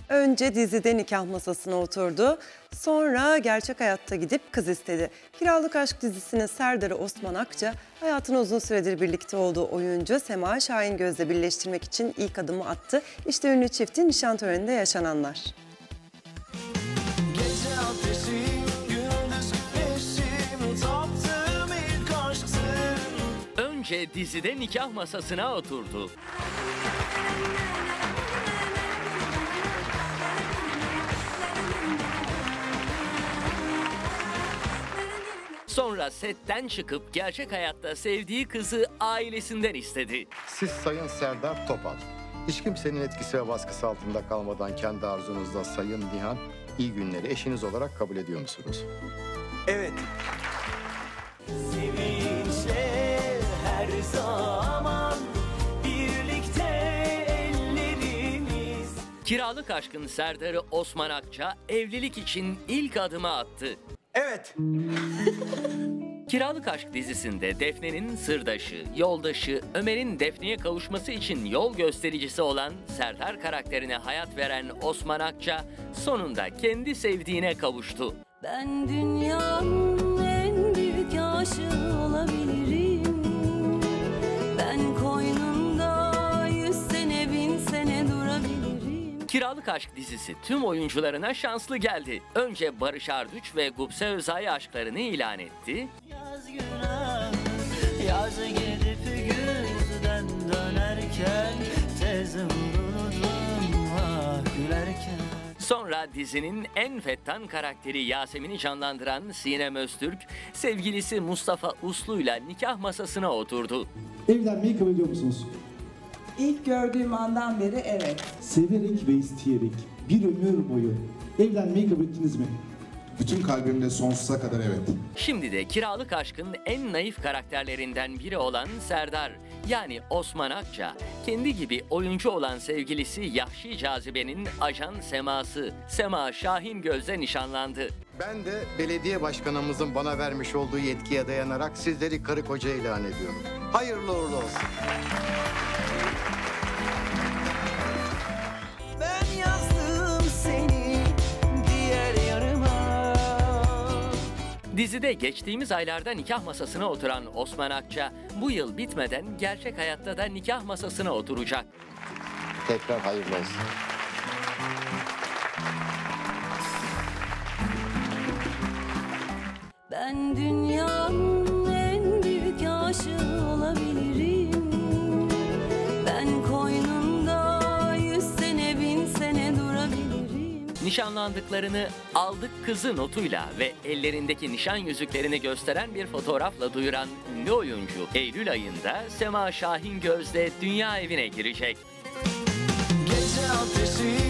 Önce dizide nikah masasına oturdu. Sonra gerçek hayatta gidip kız istedi. Kiralık Aşk dizisinin Serdar'ı Osman Akça, hayatını uzun süredir birlikte olduğu oyuncu Sema Şahingöz'le birleştirmek için ilk adımı attı. İşte ünlü çiftin nişan töreninde yaşananlar. Gece ateşi, gündüz güneşim, taptığım ilk aşktın. Önce dizide nikah masasına oturdu. Sonra setten çıkıp gerçek hayatta sevdiği kızı ailesinden istedi. Siz Sayın Serdar Topal, hiç kimsenin etkisi ve baskısı altında kalmadan kendi arzunuzla Sayın Nihan iyi günleri eşiniz olarak kabul ediyor musunuz? Evet. Sevinçle her zaman birlikte ellerimiz. Kiralık Aşk'ın Serdar'ı Osman Akça evlilik için ilk adımı attı. Evet. Kiralık Aşk dizisinde Defne'nin sırdaşı, yoldaşı, Ömer'in Defne'ye kavuşması için yol göstericisi olan Serdar karakterine hayat veren Osman Akça sonunda kendi sevdiğine kavuştu. Ben dünyanın en büyük aşığı olabilirim. Ben koynunda 100 sene 1000 sene durabilirim. Kiralık Aşk dizisi tüm oyuncularına şanslı geldi. Önce Barış Arduç ve Gupse Özay aşklarını ilan etti. Yaz günah, yaz gidip güzden dönerken tez vuruldum ah gülerken. Sonra dizinin en fettan karakteri Yasemin'i canlandıran Sinem Öztürk, sevgilisi Mustafa Uslu'yla nikah masasına oturdu. Evlenmeyi kabul ediyor musunuz? İlk gördüğüm andan beri evet. Severek ve isteyerek bir ömür boyu evlenmeyi kabul ettiniz mi? Bütün kalbimle sonsuza kadar evet. Şimdi de Kiralık Aşk'ın en naif karakterlerinden biri olan Serdar, yani Osman Akça, kendi gibi oyuncu olan sevgilisi Yahşi Cazibe'nin ajan Sema'sı Sema Şahingöz'le nişanlandı. Ben de belediye başkanımızın bana vermiş olduğu yetkiye dayanarak sizleri karı koca ilan ediyorum. Hayırlı uğurlu olsun. Ben yazdım seni diğer yarıma. Dizide geçtiğimiz aylarda nikah masasına oturan Osman Akça, bu yıl bitmeden gerçek hayatta da nikah masasına oturacak. Tekrar hayırlı olsun. Ben dünyanın en büyük aşığı olabilirim. Ben koynunda 100 sene 1000 sene durabilirim. Nişanlandıklarını aldık kızı notuyla ve ellerindeki nişan yüzüklerini gösteren bir fotoğrafla duyuran ünlü oyuncu Eylül ayında Sema Şahingöz'le dünya evine girecek. Gece ateşi